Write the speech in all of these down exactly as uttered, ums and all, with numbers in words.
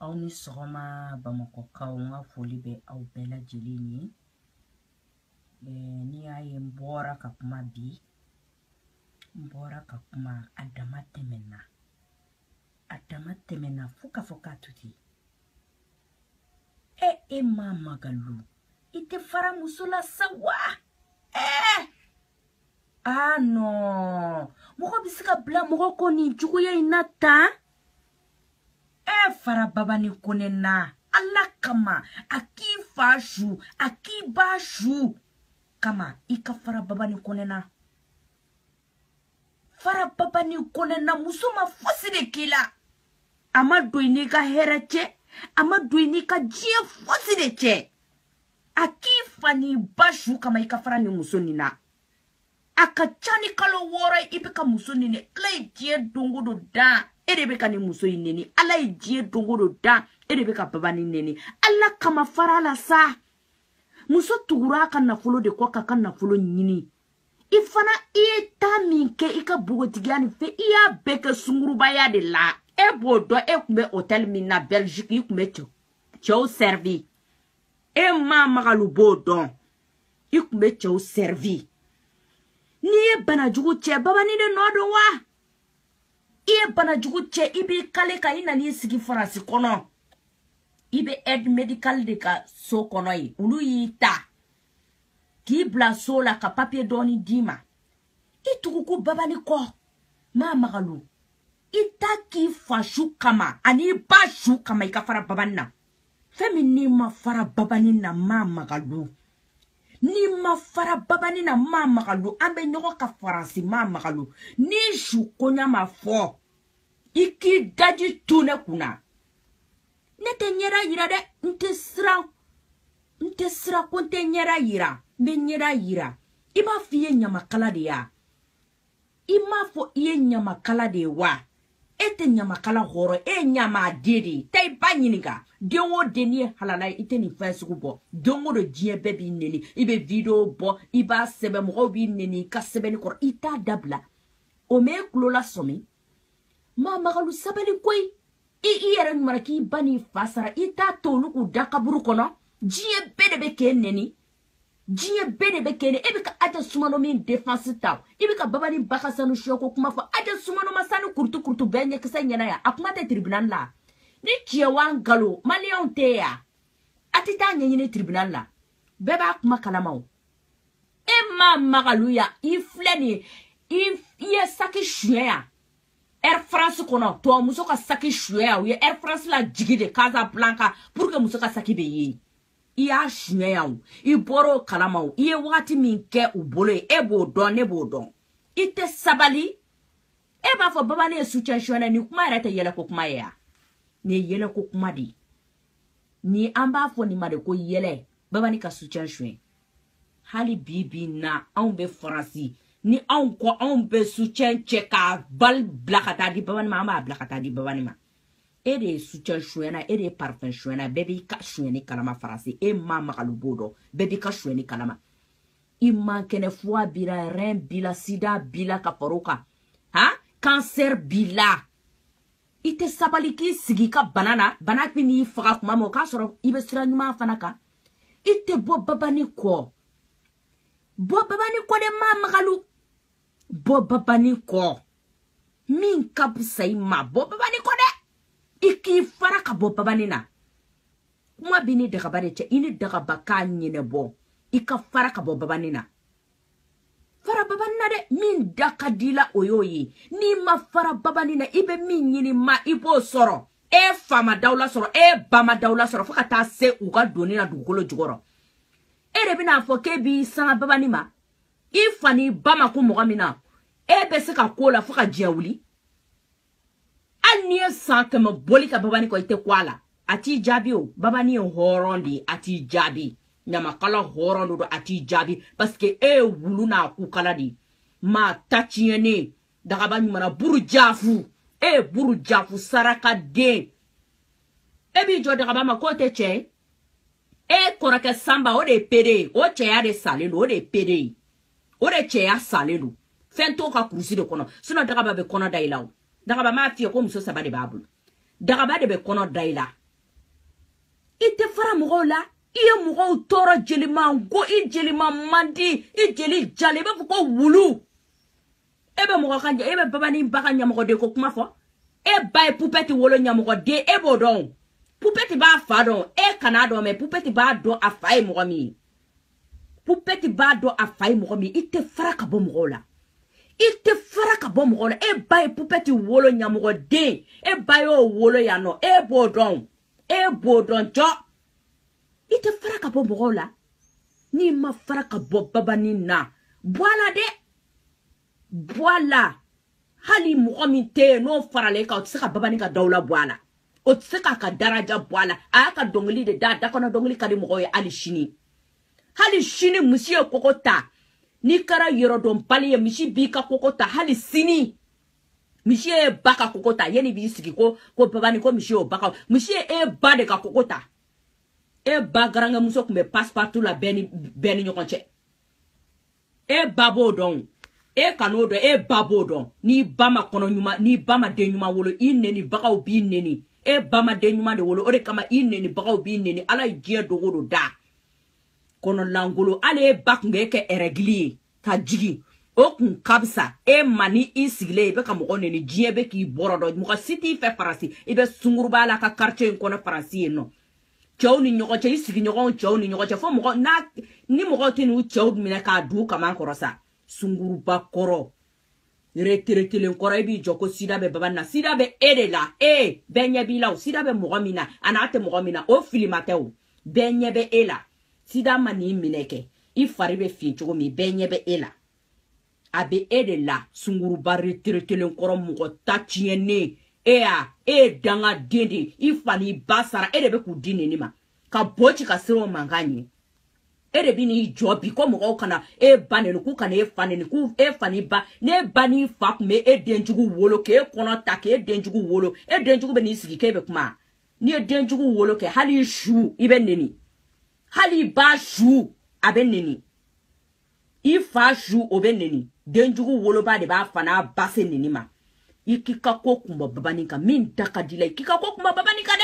aw ni sɔgɔma Bamakɔkaw n ka foli bɛ aw bɛɛ lajɛlen ye. Ni y'a ye n bɔra ka kuma bi, n bɔra ka kuma a dama tɛmɛna. A dama tɛmɛna fo ka fɔ k'a to ten. E e ma Magalu, i tɛ fara muso la sa wa? Eh! Ah non, mɔgɔ bɛ se ka bila mɔgɔ kɔ nin cogoya in na tan? Eh fara baba ni kone na, Allah kama, a k'i fa su, a k'i ba su. Kama, i ka fara baba ni kone na. Fara baba ni kone na, muso ma fosi de k'i la. A ma don i n'i ka hɛrɛ cɛ, a ma don i n'i ka diɲɛ fosi de cɛ. A k'i fa ni ba su kama i ka fara ni muso nin na. A ka ca ni kalo wɔɔrɔ i bɛ ka muso nin ne. Ala ye diɲɛ dongo don dan, e de bɛ ka ni muso in neni. Ala ye diɲɛ dongo don dan, e de bɛ ka baba ni neni. Allah kama fara la sa. Muso tugura ka nafolo de kɔ ka ka nafolo ɲini. I fana i ye taa min kɛ i ka bogotigiya ni fɛ, i y'a bɛɛ kɛ sungurubaya de la. E b'o dɔn e tun bɛ hôtel min na Belgique, i tun bɛ cɛw cɛw servi. E ma Magalu b'o dɔn. I tun bɛ cɛw servi. N'i ye banajugu cɛ, baba ni de nɔ don wa? I ye banajugu cɛ, i b'i kale ka i nani sigi Faransi kɔnɔ. I bɛ aide médicale de ka so kɔnɔ ye. Olu y'i ta. K'i bila so la ka papier dɔɔni d'i ma. I tugu ko baba ni kɔ. Ma Magalu. I ta k'i fa su kama, ani i ba su kama i ka fara baba ni na. Fɛn min n'i ma fara baba ni na, ma Magalu. Ni ma fara baba ni na, ma Magalu. An bɛ ɲɔgɔn ka Faransi, ma Magalu. Ni su konya ma fɔ, i k'i daji tu ne kunna. Ne tɛ ɲɛda yira dɛ, n tɛ siran. N tɛ siran ko n tɛ ɲɛda yira. N bɛ ɲɛda yira. I m'a fɔ i ye ɲamakala de ya? I m'a fɔ i ye ɲamakala de ye wa? E tɛ ɲamakala hɔrɔn, e ɲamaden de ye. Taa i ba ɲininka. Den o den n'i ye halala ye, i tɛ nin fɛn sugu bɔ. Don o don diɲɛ bɛɛ b'i neni. I bɛ video bɔ, i b'a sɛbɛn, mɔgɔw b'i neni, i ka sɛbɛnni kɔrɔ. I t'a dabila. O mɛ e kulo la sɔmi. Ma Magalu sabali koyi. I i yɛrɛ ɲuman k'i ba n'i fa sara, i t'a to olu k'u da kaburu kɔnɔ. Diɲɛ bɛɛ de bɛ k'e neni. Diɲɛ bɛɛ de bɛ k'e neni. E bɛ ka Aja Sumano min défense ta. I bɛ ka baba ni ba ka sanu suyako kuma fɔ. Aja Sumano ma sanu kurutu kurutu bɛɛ ɲɛkisɛ ɲɛna ya. A kuma tɛ tribunal la. Ni tiɲɛ wan galo, maliyɛnw tɛ ya. A tɛ taa ɲɛɲini tribunal la. Bɛɛ b'a kuma kalama o. E ma Magalu ya, i filɛ nin ye, i ye saki suɲɛ ya. Air France kɔnɔ, tɔ muso ka saki suɲɛ ya. U ye Air France la jigi de Casablanca pour que muso ka saki bɛ ye. I y'a suɲɛ ya o. I bɔra o kalama o. I ye wagati min kɛ u bolo ye. E b'o dɔn, ne b'o dɔn. I tɛ sabali. E b'a fɔ baba ne ye soutien suɲɛ, ni kuma yɛrɛ tɛ yɛlɛ ko kuma ye ya. Ni ye yɛlɛ ko kuma de. Ni an b'a fɔ nin ma de ko yɛlɛ, baba ni ka soutien suɲɛ. Hali bi bi na anw bɛ Faransi. Ni anw ko anw bɛ soutien cɛ ka bal bila ka taa di baba ni ma, an b'a bila ka taa di baba ni ma. E de ye soutien suɲɛna, e de ye parfum suɲɛna, bɛɛ b'i ka suɲɛni kalama Faransi. E ma Magalu b'o dɔn, bɛɛ b'i ka suɲɛni kalama. I man kɛnɛ foie b'i la, rein b'i la, sida b'i la ka far'o kan. Ha? Cancer b'i la. I tɛ sabali k'i sigi ka bana na, bana bɛ n'i faga kuma ma o k'a sɔrɔ i bɛ sira ɲuman fana kan. I tɛ bɔ baba ni kɔ. Bɔ baba ni kɔ de ma Magalu. Bɔ baba ni kɔ. Min ka fisa i ma, bɔ baba ni kɔ dɛ. I k'i fara ka bɔ baba ni na. Kuma b'i ni dagaba de cɛ, i ni dagaba k'a ɲɛnɛbɔ. I ka fara ka bɔ baba ni na. Fara baba ni na dɛ, min da ka di la o y'o ye. N'i ma fara baba ni na, i bɛ min ɲini ma, i b'o sɔrɔ. E fa ma dawula sɔrɔ, e ba ma dawula sɔrɔ, fo ka taa se u ka doni na dugukolo jukɔrɔ. E de bɛna fɔ k'e b'i sanga baba ni ma. I fa ni ba ma ko mɔgɔ min na, e bɛ se ka ko la fo ka diɲɛ wuli. Hali n'i ye san kɛmɛ boli ka baba ni kɔ, i tɛ ko a la. A t'i jaabi o. Baba ni ye hɔrɔn de, a t'i jaabi. Ɲamakala hɔrɔn do a t'i jaabi. Parce que e ye wulu n'a kukala de. Ma ta tiɲɛnen. Dagaba ɲuman buru jafu. E ye buru jafu saraka den. E b'i jɔ dagaba ma k'o tɛ cɛ. E kɔrɔkɛ Samba o de ye pere. O cɛya de salen do. O de ye pere. O de cɛya salen do. Fɛn t'o ka kurusi de kɔnɔ. Sinon dagaba bɛ kɔnɔ da i la o. Dagaba m'a f'i ye ko muso saba de b'a bolo. Dagaba de bɛ kɔnɔ da i la. ite fara mɔgɔw la i ye mɔgɔw tɔɔrɔ jelima go i jelima mandi i jeli jale i b'a fɔ ko wulu e bɛ mɔgɔ kan e bɛ baba ni ba ka ɲɛmɔgɔ de ko kuma fɔ e ba ye poupette wolo ɲɛmɔgɔ de e b'o dɔn poupette b'a fa dɔn e kana dɔn mais poupette b'a dɔn a fa ye mɔgɔ min poupette b'a dɔn a fa ye mɔgɔ min i tɛ fara ka bɔ mɔgɔw la i tɛ fara ka bɔ mɔgɔw la e ba ye poupette wolo ɲɛmɔgɔ den e ba y'o wolo yan nɔ e b'o dɔn e b'o dɔn jɔ i tɛ fara ka bɔ mɔgɔw la n'i ma fara ka bɔ babani na bɔ a la dɛ bɔ a la hali mɔgɔ min tɛ yen n'o faralen kan o tɛ se ka babani ka daw la bɔ a la o tɛ se k'a ka daraja bɔ a la a y'a ka dɔnkili de da da kɔnɔ dɔnkili ka di mɔgɔw ye hali sini hali sini misi ye koko ta n'i kɛra yɔrɔdɔnbali ye misi b'i ka koko ta hali sini misi ye ba ka koko ta yanni b'i sigi ko ko babani ko misi y'o ba ka misi ye e ba de ka koko ta e ba garangamuso tun bɛ passe-partout la bɛɛ ni bɛɛ ni ɲɔgɔn cɛ e ba b'o dɔn e kan'o dɔn e ba b'o dɔn n'i ba ma kɔnɔ ɲuman n'i ba ma den ɲuman wolo i neni bagaw b'i neni e ba ma den ɲuman de wolo o de kama i neni bagaw b'i neni ala ye diɲɛ dogo do da kɔnɔ langolo ale e ba kun k'e kɛ règle ye ka jigin o kun ka bisa e ma ni i sigilen i bɛ ka mɔgɔ neni diɲɛ bɛ k'i bɔrɔ dɔn mɔgɔ si t'i fɛ farasi i bɛ sunguruba la ka quartier in kɔnɔ farasi yen nɔ cɛw ni ɲɔgɔn cɛ i sigiɲɔgɔnw cɛw ni ɲɔgɔn cɛ fo mɔgɔ na ni mɔgɔ tɛ n'u cɛw minɛ k'a du kaman kɔrɔ sa sunguruba kɔrɔ reteretelen kɔrɔ i b'i jɔ ko sida bɛ babani na sida bɛ e de la e bɛɛ ɲɛ b'i la o sida bɛ mɔgɔ min na a n'a tɛ mɔgɔ min na o filima tɛ o bɛɛ ɲɛ bɛ e la sida ma n'i minɛ kɛ i fari bɛ fin cogo min bɛɛ ɲɛ bɛ e la a bɛ e de la sunguruba reteretelen kɔrɔ mɔgɔ ta tiɲɛnen e ya e danga den de i fa ni ba sara e de bɛ k'u di neni ma ka bɔ ci ka siran o mankan ye e de bi n'i jɔ bi ko mɔgɔw kana e ba neni k'u kana e fa neni k'u e fa ni ba ne ba ni fa kun bɛ e denjugu wolo k'e kɔnɔ ta k'e denjugu wolo e denjugu bɛ n'i sigi k'e bɛ kuma n'i ye denjugu wolo kɛ hali su i bɛ neni hali ba su a bɛ neni i fa su o bɛ neni denjugu woloba de b'a fa n'a ba se neni ma i k'i ka ko kunbɔ babani kan min da ka di la i k'i ka ko kunbɔ babani kan dɛ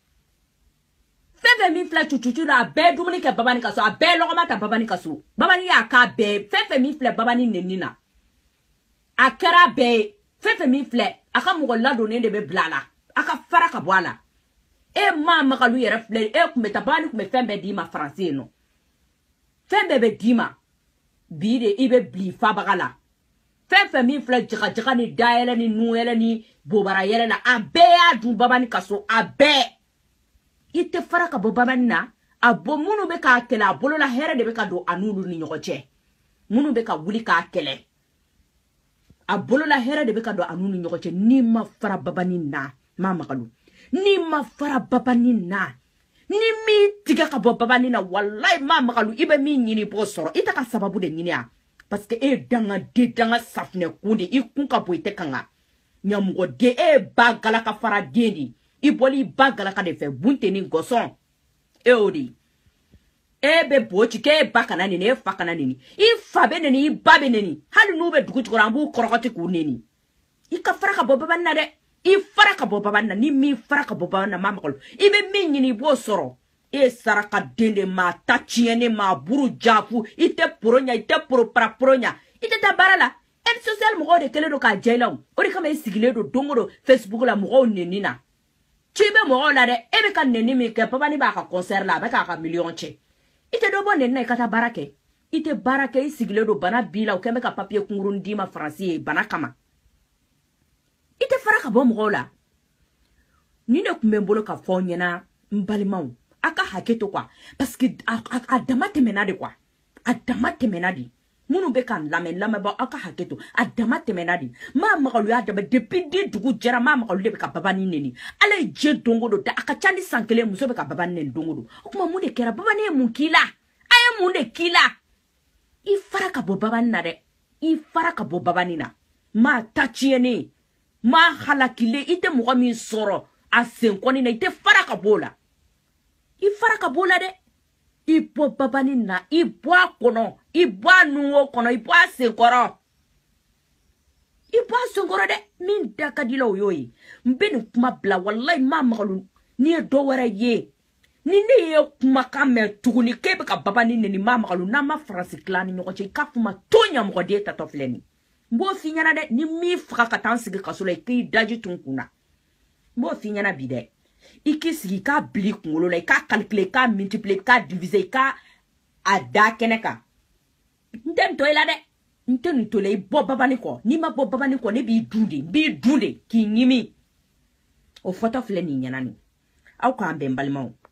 fɛn fɛn min filɛ cucucu la a bɛɛ dumuni kɛ babani ka so a bɛɛ lɔgɔma ta babani ka so babani y'a k'a bɛɛ fɛn fɛn min filɛ babani neni na a kɛra bɛɛ ye fɛn fɛn min filɛ a ka mɔgɔ ladonnen de bɛ bila a la a ka fara ka bɔ a la e maa magalu yɛrɛ filɛ e kun bɛ taa babani kun bɛ fɛn bɛɛ d'i ma faransi yen nɔ fɛn bɛɛ bɛ d'i ma bi de i bɛ bili fabaga la fɛn fɛn min filɛ jagajaga ni dayɛlɛ ni nuyɛlɛ ni bobara yɛlɛ la a bɛɛ y'a dun babani ka so a bɛɛ i tɛ fara ka bɔ babani na a bɔ minnu bɛ k'a kɛlɛ a bolola hɛrɛ de bɛ ka don a n'olu ni ɲɔgɔn cɛ minnu bɛ ka wuli k'a kɛlɛ a bolola hɛrɛ de bɛ ka don a n'u ni ɲɔgɔn cɛ n'i ma fara babani na ma magalu n'i ma fara babani na ni min tigɛ ka bɔ babani na wallahi ma magalu i bɛ min ɲini b'o sɔrɔ i tɛ ka sababu de ɲini a parce que e danga de danga safinɛ kun de i kun ka bɔ i tɛ kanga ɲamɔgɔ de e ba galaka fara den de i bɔli i ba galaka de fɛ bunte ni gɔsɔn e o de e bɛ boci k'e ba kana neni e fa kana neni i fa bɛ neni i ba bɛ neni hali n'u bɛ dugu jukɔrɔ an b'u kɔrɔkɔti k'u neni i ka fara ka bɔ babani na dɛ i fara ka bɔ babani na ni min fara ka bɔ babani na ma magalu i bɛ min ɲini i b'o sɔrɔ e saraka den de ma ta tiɲɛni ma buru jafu i tɛ poro ɲa i tɛ poro para poro ɲa i tɛ taa baara la aide sociale mɔgɔw de kɛlen don k'a jɛ i la o de kama i sigilen don don o don Facebook la mɔgɔw neni na ci bɛ mɔgɔw la dɛ e bɛ ka neni min kɛ babani b'a ka concert la a bɛ k'a ka miliyɔn cɛ i tɛ dɔ bɔ neni na i ka taa baara kɛ i tɛ baara kɛ i sigilen don bana b'i la o kɛn bɛ ka papier kunkuruni d'i ma faransi ye bana kama i tɛ fara ka bɔ mɔgɔw la ni ne kun bɛ n bolo ka fɔ ɲɛna n balimaw a ka hakɛ to quoi parce que a, a, a dama tɛmɛna de quoi a dama tɛmɛna de minnu bɛ ka lamɛn lamɛnbaw a ka hakɛ to a dama tɛmɛna de maa magalu y'a dama depuis den dugu jɛra maa magalu de bɛ ka babani neni ala ye diɲɛ don o don da a ka ca ni san kelen muso bɛ ka babani neni don o don o tuma mun de kɛra babani ye mun k'i la a ye mun de k'i la i fara ka bɔ babani na dɛ i fara ka bɔ babani na maa ta tiɲɛnen maa halakilen i tɛ mɔgɔ min sɔrɔ a senkɔni na i tɛ fara ka bɔ o la i fara ka bɔ o la dɛ i bɔ babani na i bɔ a kɔnɔ i bɔ a nungo kɔnɔ i bɔ a senkɔrɔ i bɔ a senkɔrɔ dɛ min da ka di la o y'o ye n bɛ nin kuma bila wallahi ma magalu n'i ye dɔ wɛrɛ ye ni ne ye kumakan mɛn tuguni k'e bɛ ka baba ni neni maa magalu n'a ma faransi tila ni ɲɔgɔn cɛ i k'a fɔ ma to ɲamɔgɔden tatɔ filɛ nin n b'o f'i ɲɛna dɛ ni min faga ka taa n sigi kaso la i k'i daji tun kun na n b'o f'i ɲɛna bi dɛ i k'i sigi i k'a bili kunkolo la i k'a calculer i k'a multiplier i k'a diviser i k'a a da kɛnɛ kan n tɛ nin to i la dɛ n tɛ nin to i la i bɔ babani kɔ n'i ma bɔ babani kɔ ne b'i dun de n b'i dun de k'i ɲimi o fɔtɔ filɛ nin ɲɛna nin aw k'an bɛn balimaw